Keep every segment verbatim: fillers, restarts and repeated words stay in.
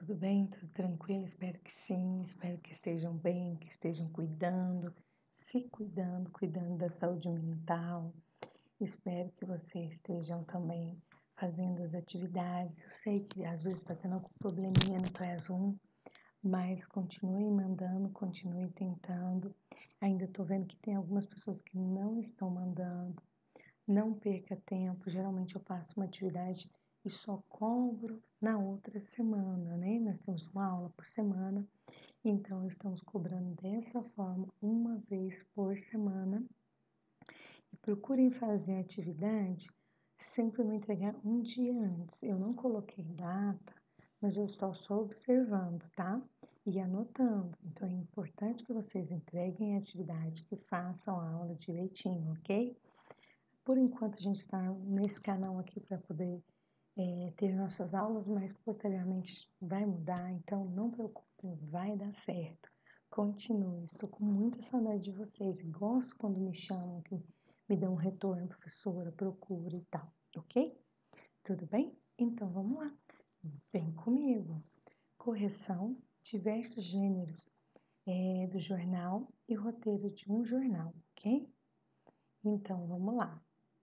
Tudo bem? Tudo tranquilo? Espero que sim. Espero que estejam bem, que estejam cuidando, se cuidando, cuidando da saúde mental. Espero que vocês estejam também fazendo as atividades. Eu sei que às vezes está tendo algum probleminha no Class um, mas continue mandando, continue tentando. Ainda estou vendo que tem algumas pessoas que não estão mandando. Não perca tempo. Geralmente eu passo uma atividade e só cobro na outra semana, né? Nós temos uma aula por semana, então estamos cobrando dessa forma, uma vez por semana. E procurem fazer a atividade sempre me entregar um dia antes. Eu não coloquei data, mas eu estou só observando, tá? E anotando. Então é importante que vocês entreguem a atividade, que façam a aula direitinho, ok? Por enquanto a gente está nesse canal aqui para poder é, ter nossas aulas, mas posteriormente vai mudar, então não preocupem, vai dar certo. Continue, estou com muita saudade de vocês, gosto quando me chamam, que me dão um retorno, professora, procura e tal, ok? Tudo bem? Então vamos lá, vem comigo. Correção, diversos gêneros é, do jornal e roteiro de um jornal, ok? Então vamos lá.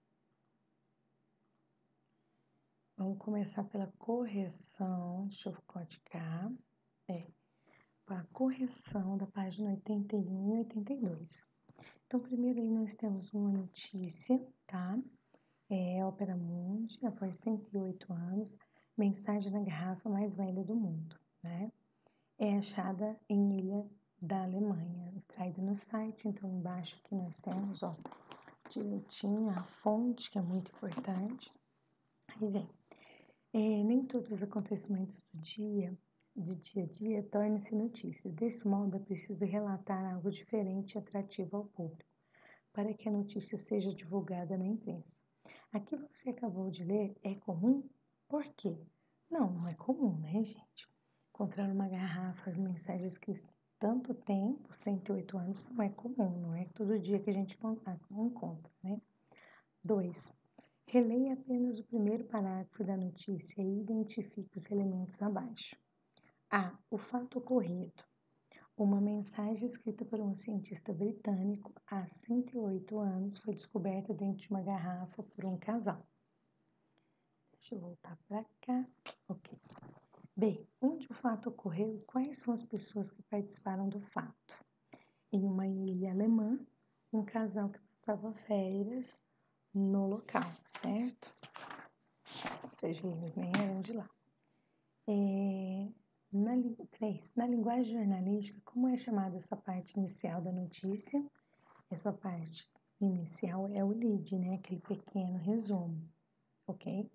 Vamos começar pela correção, deixa eu codificar, é, a correção da página oitenta e um e oitenta e dois. Então, primeiro aí nós temos uma notícia, tá? É Ópera Mundi, após cento e oito anos, mensagem na garrafa mais velha do mundo, né? É achada em Ilha da Alemanha, extraído no site, então embaixo aqui nós temos, ó, direitinho a fonte, que é muito importante. Aí vem. É, nem todos os acontecimentos do dia, de dia a dia, tornam-se notícias. Desse modo, é preciso relatar algo diferente e atrativo ao público, para que a notícia seja divulgada na imprensa. Aqui você acabou de ler, é comum? Por quê? Não, não é comum, né, gente? Encontrar uma garrafa de mensagens escritas tanto tempo, cento e oito anos, não é comum, não é todo dia que a gente encontra, né? Dois. Releia apenas o primeiro parágrafo da notícia e identifique os elementos abaixo. A. O fato ocorrido. Uma mensagem escrita por um cientista britânico há cento e oito anos foi descoberta dentro de uma garrafa por um casal. Deixa eu voltar para cá. Ok. B. Onde o fato ocorreu e quais são as pessoas que participaram do fato? Em uma ilha alemã, um casal que passava férias no local, certo? Ou seja, eles nem eram de lá. É, na, três, na linguagem jornalística, como é chamada essa parte inicial da notícia? Essa parte inicial é o lead, né? Aquele pequeno resumo, ok?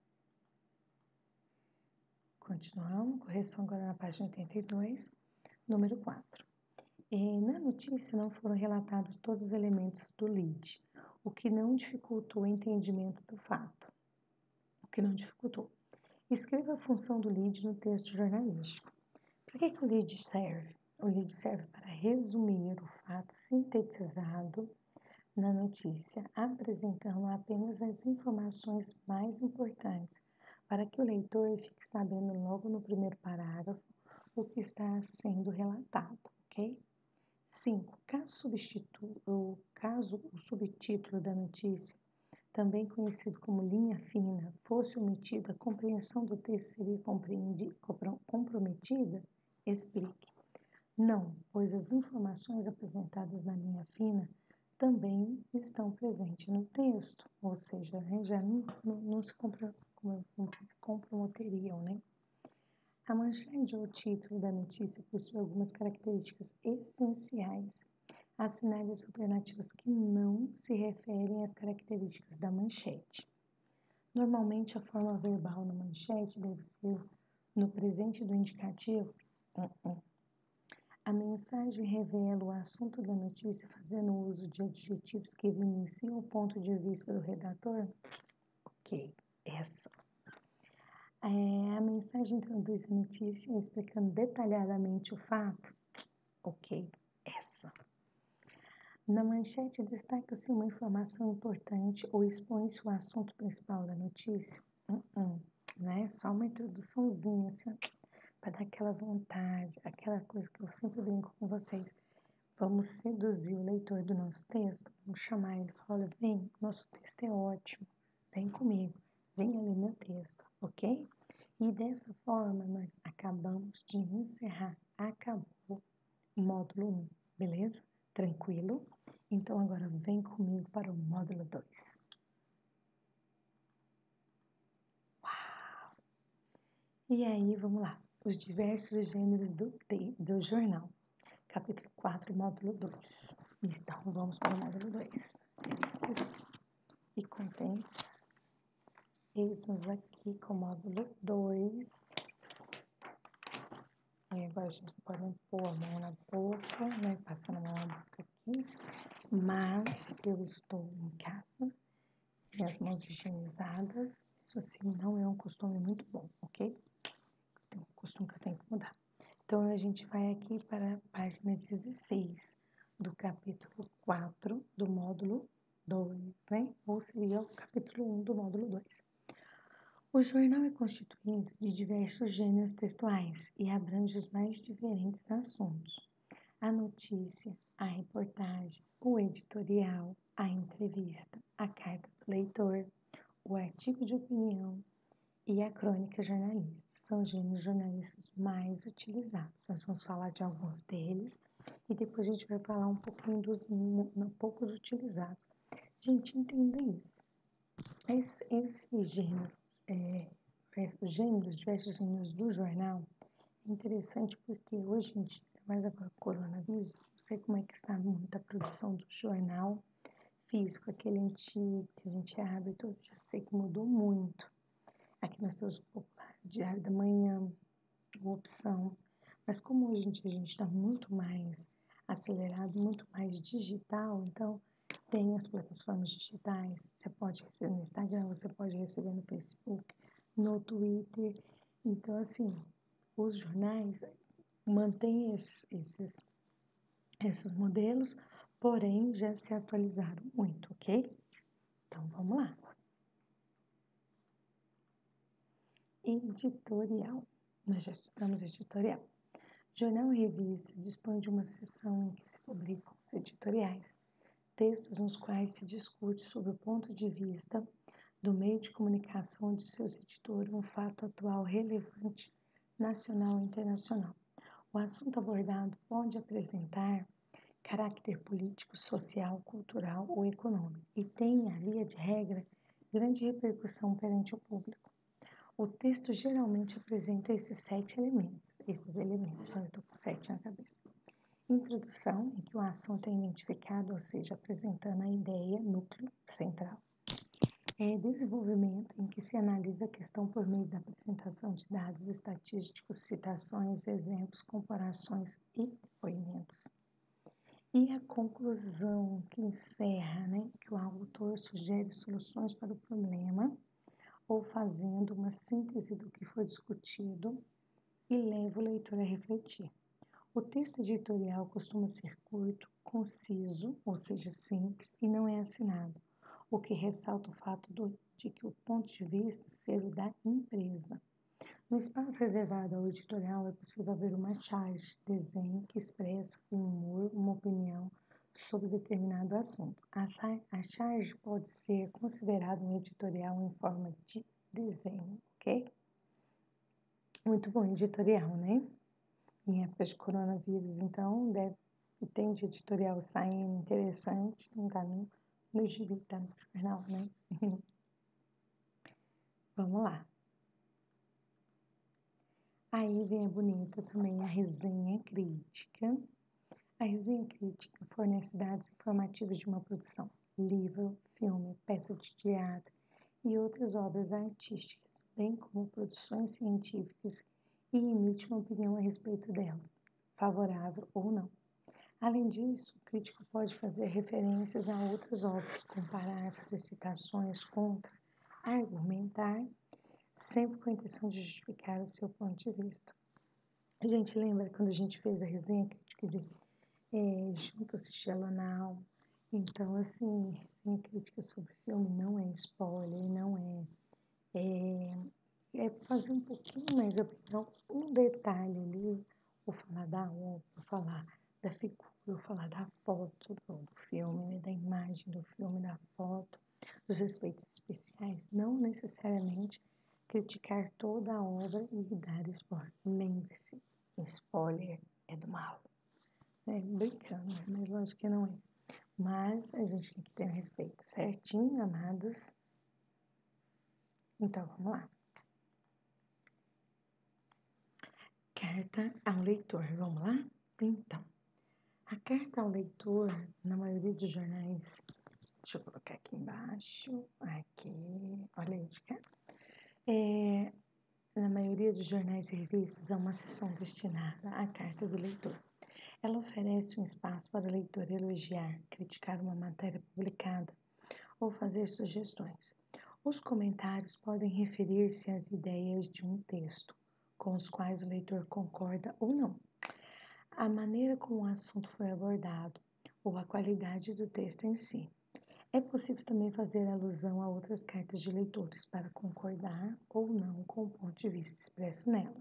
Continuamos, correção agora na página oitenta e dois, número quatro. É, na notícia não foram relatados todos os elementos do lead, o que não dificultou o entendimento do fato. O que não dificultou. Escreva a função do lead no texto jornalístico. Para que, que o lead serve? O lead serve para resumir o fato sintetizado na notícia, apresentando apenas as informações mais importantes, para que o leitor fique sabendo logo no primeiro parágrafo o que está sendo relatado, ok? cinco. Caso, substitu... o, caso o subtítulo da notícia, também conhecido como linha fina, fosse omitido, a compreensão do texto seria comprometida? Explique. Não, pois as informações apresentadas na linha fina também estão presentes no texto, ou seja, né, já não, não, não se compro, comprometeriam, né? A manchete ou título da notícia possui algumas características essenciais. Assinale as alternativas que não se referem às características da manchete. Normalmente, a forma verbal na manchete deve ser no presente do indicativo. Uh -uh. A mensagem revela o assunto da notícia fazendo uso de adjetivos que evidenciam o ponto de vista do redator? Ok, essa. É, a mensagem introduz a notícia explicando detalhadamente o fato? Ok, essa. Na manchete destaca-se uma informação importante ou expõe-se o assunto principal da notícia? Uh -uh, né? Só uma introduçãozinha, assim, para dar aquela vontade, aquela coisa que eu sempre brinco com vocês. Vamos seduzir o leitor do nosso texto, vamos chamar ele e falar, olha, vem, nosso texto é ótimo, vem comigo, venha ler meu texto, ok? E dessa forma nós acabamos de encerrar, acabou o módulo um, beleza? Tranquilo? Então agora vem comigo para o módulo dois. Uau! E aí, vamos lá, os diversos gêneros do, do jornal. Capítulo quatro, módulo dois. Então, vamos para o módulo dois. Felizes e contentes. Eis-nos aqui com o módulo dois. E agora a gente pode pôr a mão na boca, né? Passando a mão na boca aqui. Mas eu estou em casa, minhas mãos higienizadas. Isso assim não é um costume muito bom, ok? É um costume que eu tenho que mudar. Então, a gente vai aqui para a página dezesseis do capítulo quatro do módulo dois, né? Ou seria o capítulo um do módulo dois. O jornal é constituído de diversos gêneros textuais e abrange os mais diferentes assuntos. A notícia, a reportagem, o editorial, a entrevista, a carta do leitor, o artigo de opinião e a crônica jornalística. São os gêneros jornalísticos mais utilizados. Nós vamos falar de alguns deles e depois a gente vai falar um pouquinho dos um, poucos utilizados. Gente, entenda isso. Esse, esse gênero, é, os gêneros, diversos gêneros do jornal, é interessante porque hoje em dia, mais agora com o coronavírus, não sei como é que está muita produção do jornal físico, aquele antigo que a gente abre todo, já sei que mudou muito. Aqui nós temos o popular, Diário da Manhã, uma opção. Mas como hoje em dia a gente está muito mais acelerado, muito mais digital, então tem as plataformas digitais. Você pode receber no Instagram, você pode receber no Facebook, no Twitter. Então, assim, os jornais mantêm esses, esses, esses modelos, porém já se atualizaram muito, ok? Então, vamos lá. Editorial. Nós já estudamos editorial. Jornal e revista dispõe de uma seção em que se publicam os editoriais, textos nos quais se discute sobre o ponto de vista do meio de comunicação de seus editores um fato atual relevante, nacional ou internacional. O assunto abordado pode apresentar caráter político, social, cultural ou econômico e tem, a via de regra, grande repercussão perante o público. O texto geralmente apresenta esses sete elementos, esses elementos, eu estou com sete na cabeça. Introdução, em que o assunto é identificado, ou seja, apresentando a ideia, núcleo central. É desenvolvimento, em que se analisa a questão por meio da apresentação de dados estatísticos, citações, exemplos, comparações e depoimentos. E a conclusão, que encerra, né, que o autor sugere soluções para o problema, ou fazendo uma síntese do que foi discutido e leva o leitor a refletir. O texto editorial costuma ser curto, conciso, ou seja, simples, e não é assinado, o que ressalta o fato do, de que o ponto de vista ser o da empresa. No espaço reservado ao editorial é possível ver uma charge, desenho que expressa com humor uma opinião sobre determinado assunto. A, a charge pode ser considerada um editorial em forma de desenho, ok? Muito bom editorial, né? Em época de coronavírus, então, deve, tem de editorial saindo interessante, não tá no, no gibi, tá no jornal, né? Vamos lá. Aí vem a bonita também a resenha crítica. A resenha crítica fornece dados informativos de uma produção, livro, filme, peça de teatro e outras obras artísticas, bem como produções científicas, e emite uma opinião a respeito dela, favorável ou não. Além disso, o crítico pode fazer referências a outras obras, comparar, fazer citações contra, argumentar, sempre com a intenção de justificar o seu ponto de vista. A gente lembra quando a gente fez a resenha crítica de é, Juntos e Shalonau? Então, assim, resenha crítica sobre filme não é spoiler, não é, é é fazer um pouquinho mais, então, um detalhe ali, vou falar da obra, vou falar da figura, vou falar da foto do, do filme, né, da imagem do filme, da foto, dos efeitos especiais, não necessariamente criticar toda a obra e dar spoiler. Lembre-se, spoiler é do mal. É, brincando, mas lógico que não é. Mas a gente tem que ter um respeito, certinho, amados? Então, vamos lá. Carta ao leitor, vamos lá? Então, a carta ao leitor, na maioria dos jornais, deixa eu colocar aqui embaixo, aqui, olha aí de cá. É, na maioria dos jornais e revistas, há uma seção destinada à carta do leitor. Ela oferece um espaço para o leitor elogiar, criticar uma matéria publicada ou fazer sugestões. Os comentários podem referir-se às ideias de um texto, com os quais o leitor concorda ou não, a maneira como o assunto foi abordado ou a qualidade do texto em si. É possível também fazer alusão a outras cartas de leitores para concordar ou não com o ponto de vista expresso nela.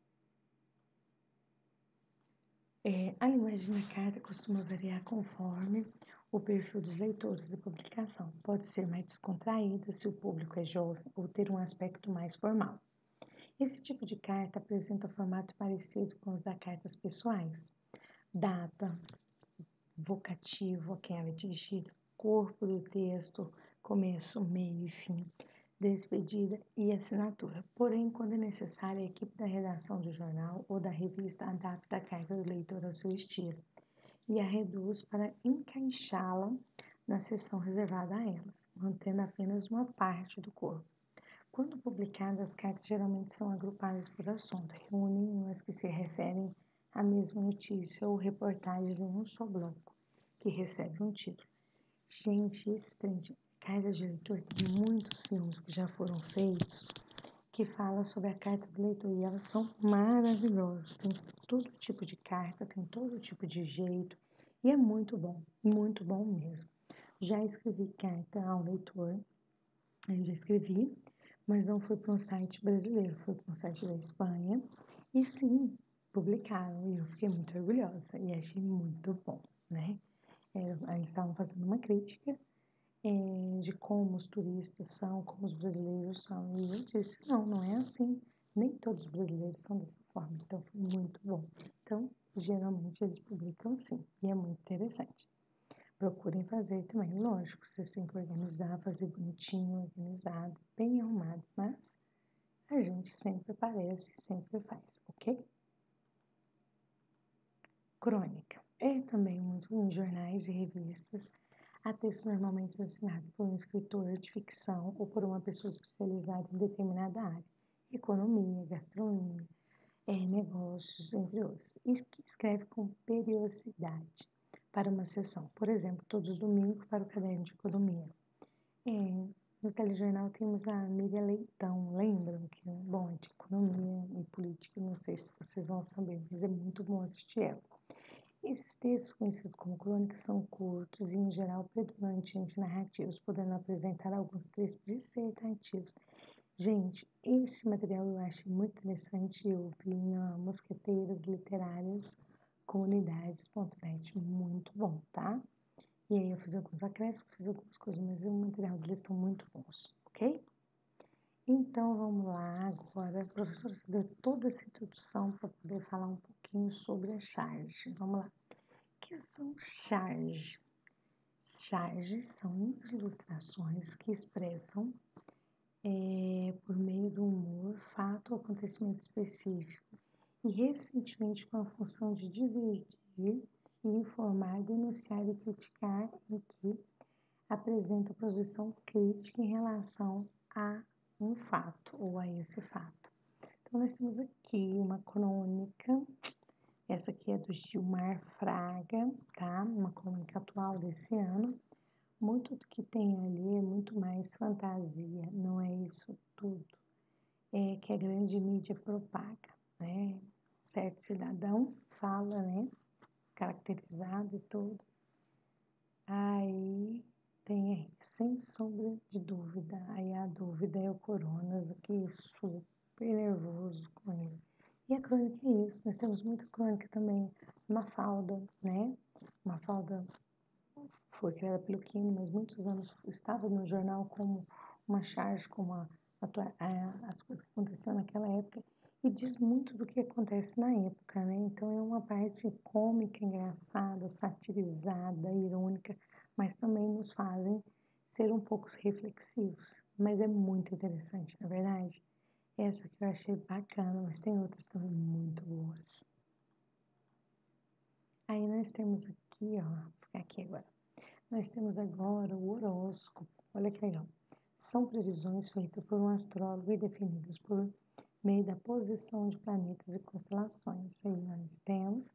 É, a linguagem da carta costuma variar conforme o perfil dos leitores da publicação. Pode ser mais descontraída se o público é jovem ou ter um aspecto mais formal. Esse tipo de carta apresenta formato parecido com os das cartas pessoais. Data, vocativo a quem ela é dirigida, corpo do texto, começo, meio e fim, despedida e assinatura. Porém, quando é necessário, a equipe da redação do jornal ou da revista adapta a carta do leitor ao seu estilo e a reduz para encaixá-la na seção reservada a elas, mantendo apenas uma parte do corpo. Quando publicadas, as cartas geralmente são agrupadas por assunto, reúnem as que se referem à mesma notícia ou reportagens em um só bloco, que recebe um título. Gente, esse trem de carta de leitor, tem muitos filmes que já foram feitos que falam sobre a carta do leitor e elas são maravilhosas. Tem todo tipo de carta, tem todo tipo de jeito e é muito bom, muito bom mesmo. Já escrevi carta ao leitor, eu já escrevi, mas não foi para um site brasileiro, foi para um site da Espanha. E sim, publicaram e eu fiquei muito orgulhosa e achei muito bom, né? É, eles estavam fazendo uma crítica é, de como os turistas são, como os brasileiros são. E eu disse, não, não é assim. Nem todos os brasileiros são dessa forma. Então, foi muito bom. Então, geralmente eles publicam sim, e é muito interessante. Procurem fazer também. Lógico, vocês têm que organizar, fazer bonitinho, organizado, bem arrumado, mas a gente sempre aparece, sempre faz, ok? Crônica. É também muito em jornais e revistas. Há texto normalmente assinado por um escritor de ficção ou por uma pessoa especializada em determinada área. Economia, gastronomia, é, negócios, entre outros. E que escreve com periodicidade para uma sessão. Por exemplo, todos os domingos para o caderno de economia. É, no telejornal temos a Miriam Leitão, lembram? Que, bom, é de economia e política, não sei se vocês vão saber, mas é muito bom assistir ela. Esses textos, conhecidos como crônicas, são curtos e, em geral, predominantemente narrativos, podendo apresentar alguns textos dissertativos. Gente, esse material eu acho muito interessante. Eu vi na Mosqueteiras Literárias Comunidades ponto net, muito bom, tá? E aí eu fiz alguns acréscimos, fiz algumas coisas, mas o material deles estão muito bons, ok? Então, vamos lá agora. Professora, você deu toda essa introdução para poder falar um pouquinho sobre a charge. Vamos lá. O que são charge? Charges são ilustrações que expressam, é, por meio do humor, fato ou acontecimento específico e recentemente com a função de divertir e informar, denunciar e criticar, em que apresenta posição crítica em relação a um fato ou a esse fato. Então, nós temos aqui uma crônica, essa aqui é do Gilmar Fraga, tá? Uma crônica atual desse ano. Muito do que tem ali é muito mais fantasia, não é isso tudo é que a grande mídia propaga, né? Certo cidadão fala, né? Caracterizado e tudo. Aí tem aí, sem sombra de dúvida, aí a dúvida é o corona, que isso super nervoso com ele. E a crônica é isso, nós temos muita crônica também. Mafalda, né? Mafalda foi criada pelo Quino, mas muitos anos estava no jornal como uma charge, como a, a, as coisas que aconteciam naquela época, e diz muito do que acontece na época, né? Então é uma parte cômica, engraçada, satirizada, irônica, mas também nos fazem ser um pouco reflexivos. Mas é muito interessante, na verdade. Essa que eu achei bacana, mas tem outras também muito boas. Aí nós temos aqui, ó, vou ficar aqui agora. Nós temos agora o horóscopo. Olha que legal. São previsões feitas por um astrólogo e definidas por meio da posição de planetas e constelações. Aí nós temos.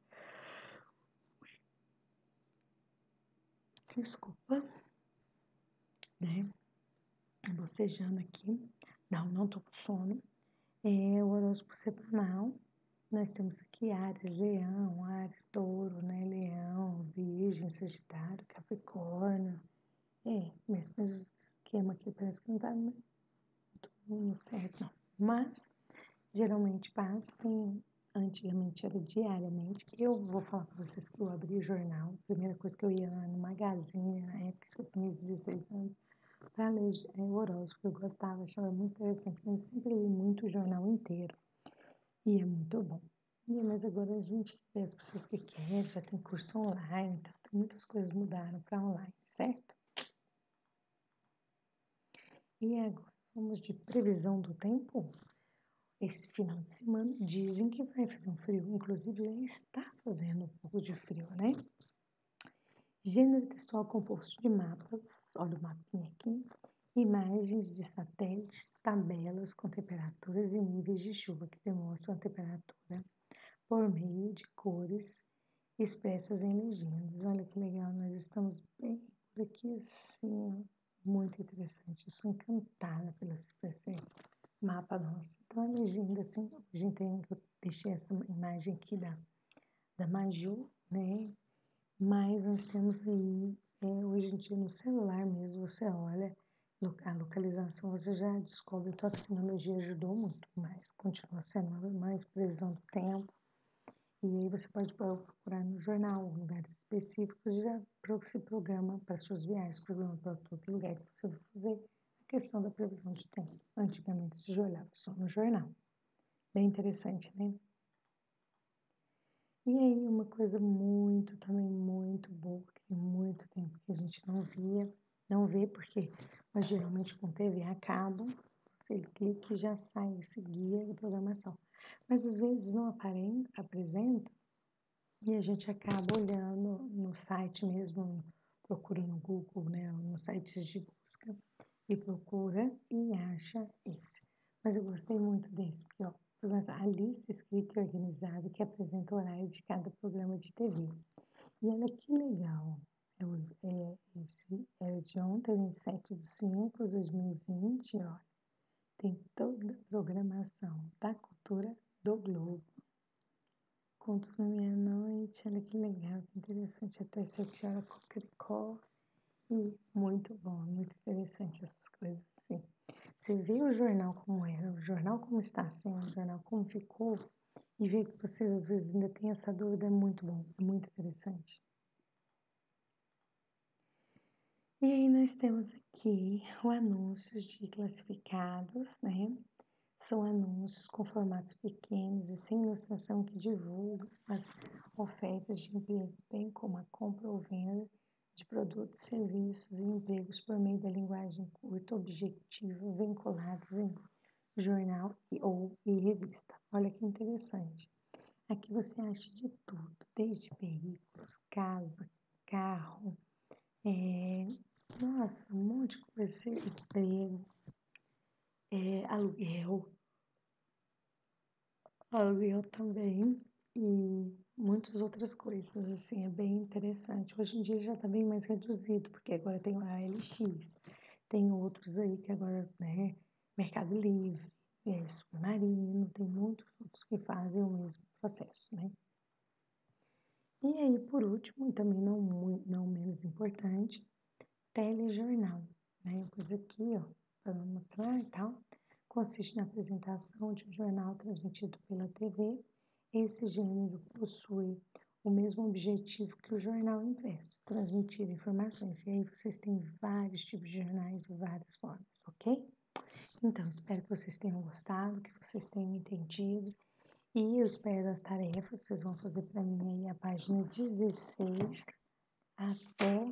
Desculpa, né? Bocejando aqui. Não, não tô com sono. É o horóscopo semanal. Nós temos aqui Áries, Leão, Áries, Touro, né? Leão, Virgem, Sagitário, Capricórnio. É, mas, mas o esquema aqui parece que não tá muito certo, não. Mas, geralmente passa em, antigamente era diariamente. Eu vou falar para vocês que eu abri o jornal, a primeira coisa que eu ia lá no Magazine, na época que eu tinha dezesseis anos, para ler é, o horóscopo. Eu gostava, achava muito interessante, mas sempre li muito o jornal inteiro. E é muito bom. E, mas agora a gente vê as pessoas que querem, já tem curso online, então tem muitas coisas mudaram para online, certo? E agora, vamos de previsão do tempo? Esse final de semana dizem que vai fazer um frio, inclusive já está fazendo um pouco de frio, né? Gênero textual composto de mapas, olha o mapinha aqui, imagens de satélites, tabelas com temperaturas e níveis de chuva que demonstram a temperatura por meio de cores expressas em legendas. Olha que legal, nós estamos bem por aqui assim, muito interessante. Eu sou encantada pela expressão mapa nosso. Então, a legenda, assim, a gente tem, eu deixei essa imagem aqui da, da Maju, né? Mas nós temos aí, é, hoje em dia, no celular mesmo, você olha a localização, você já descobre, então a tecnologia ajudou muito, mas continua sendo mais previsão do tempo. E aí você pode procurar no jornal, lugares específicos, e já se programa para suas viagens, programa para todo lugar que você vai fazer. Questão da previsão de tempo. Antigamente se olhava só no jornal. Bem interessante, né? E aí uma coisa muito, também muito boa, que tem muito tempo que a gente não via, não vê, porque mas geralmente com T V a cabo, você clica e já sai esse guia de programação. Mas às vezes não aparenta, apresenta e a gente acaba olhando no site mesmo, procura no Google, né, nos sites de busca, e procura e acha esse. Mas eu gostei muito desse, porque ó, a lista escrita e organizada que apresenta o horário de cada programa de T V. E olha que legal, é, é, esse é de ontem, vinte e sete de cinco de dois mil e vinte, ó, tem toda a programação da cultura do Globo. Contos da Meia-Noite, olha que legal, que interessante, até sete horas Cocoricó. E muito bom, muito interessante essas coisas assim. Você vê o jornal como era, o jornal como está sendo, o jornal como ficou, e vê que vocês às vezes ainda têm essa dúvida, é muito bom, é muito interessante. E aí nós temos aqui o anúncios de classificados, né? São anúncios com formatos pequenos e sem ilustração que divulgam as ofertas de emprego, bem como a compra ou venda de produtos, serviços e empregos por meio da linguagem curta, objetiva, vinculados em jornal e, ou e revista. Olha que interessante. Aqui você acha de tudo, desde veículos, casa, carro, é, nossa, um monte de coisa, emprego, é, aluguel, aluguel também e muitas outras coisas, assim, é bem interessante. Hoje em dia já está bem mais reduzido, porque agora tem o A L X, tem outros aí que agora, né, Mercado Livre, é, Submarino, tem muitos outros que fazem o mesmo processo, né. E aí, por último, e também não, não menos importante, telejornal, né, coisa aqui, ó, para mostrar e tal, consiste na apresentação de um jornal transmitido pela T V. Esse gênero possui o mesmo objetivo que o jornal impresso, transmitir informações. E aí vocês têm vários tipos de jornais, várias formas, ok? Então, espero que vocês tenham gostado, que vocês tenham entendido. E eu espero as tarefas, vocês vão fazer para mim aí a página dezesseis até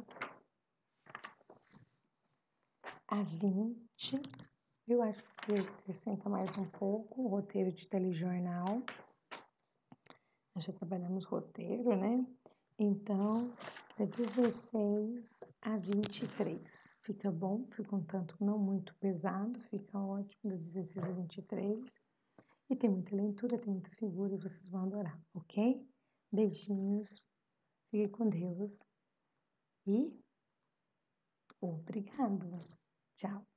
a vinte. Eu acho que acrescenta mais um pouco o roteiro de telejornal. Nós já trabalhamos roteiro, né? Então, da dezesseis a vinte e três. Fica bom, fica um tanto não muito pesado, fica ótimo, da dezesseis a vinte e três. E tem muita leitura, tem muita figura e vocês vão adorar, ok? Beijinhos, fique com Deus e obrigado. Tchau.